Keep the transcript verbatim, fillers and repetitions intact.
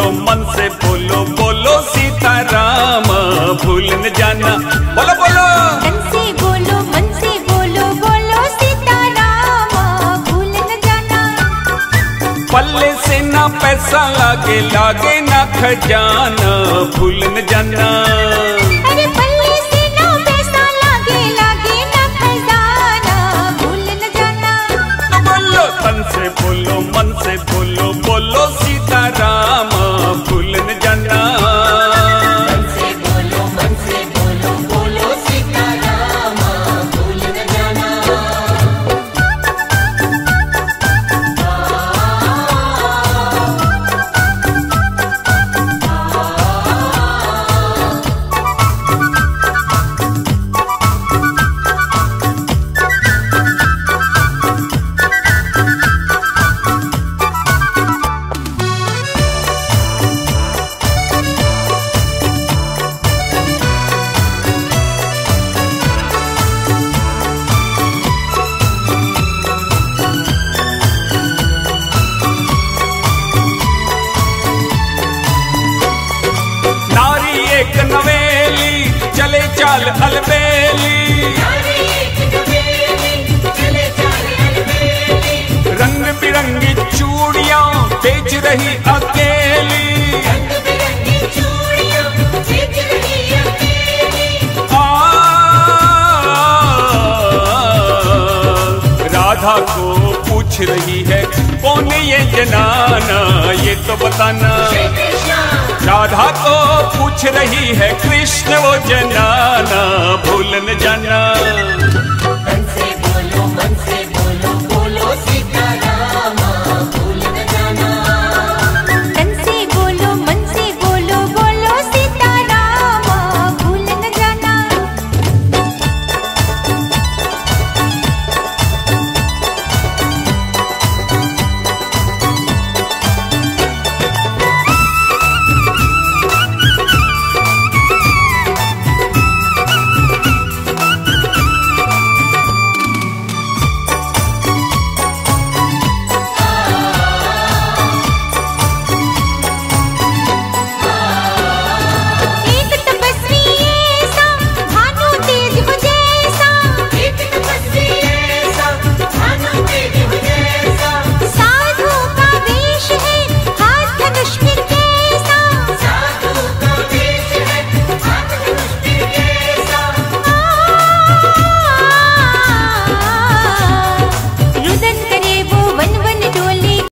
बोलो मन से बोलो बोलो सीताराम भूल न जाना। बोलो बोलो मन से बोलो मन से बोलो बोलो सीताराम भूल न जाना। पल्ले से ना पैसा लागे लागे ना खजाना भूल न जाना। अरे पल्ले से ना पैसा लागे लागे ना खजाना भूल न जाना। बोलो तन से बोलो मन से बोलो बोलो सीताराम भूल न जाना। मन से बोलो मन से बोलो बोलो सीताराम भूल न जाना। नारी एक नवेली चले चाल अलबेली। रंग बिरंगी चूड़ियां बेच रही अकेली। आ, राधा को पूछ रही है कौन ये जनाना ये तो बताना। राधा को पूछ रही है कृष्ण वो जनाना भूल न जाना।